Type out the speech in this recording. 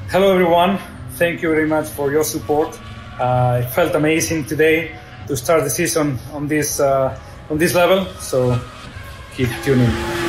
Hello everyone, thank you very much for your support. It felt amazing today to start the season on this level, so keep tuning.